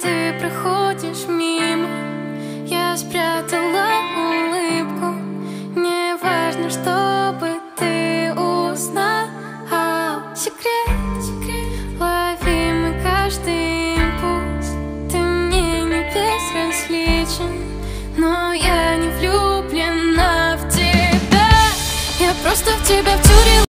ты проходишь мимо, я спрятала улыбку. Не важно, чтобы ты узнал секрет, ловимый каждый импульс. Ты мне не безразличен, но я не влюблена в тебя. Я просто в тебя втюрилась.